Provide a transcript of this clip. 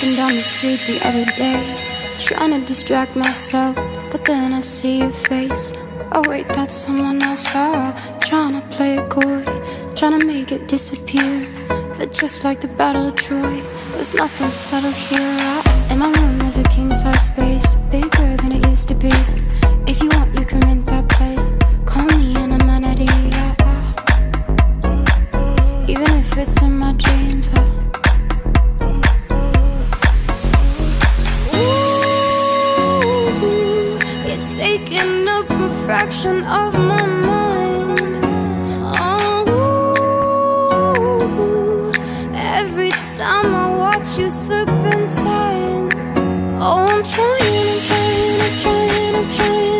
walking down the street the other day, trying to distract myself, but then I see your face. Oh wait, that's someone else. Trying to play it coy, trying to make it disappear. But just like the Battle of Troy, there's nothing subtle here. In my room there's a king-size space, bigger than it used to be. If you want, you can rent that place. Call me an amenity, even if it's in my dreams. Ooh, it's taking up a fraction of my mind. Oh, every time I watch you slip and tie. Oh, I'm trying, I'm trying, I'm trying, I'm trying.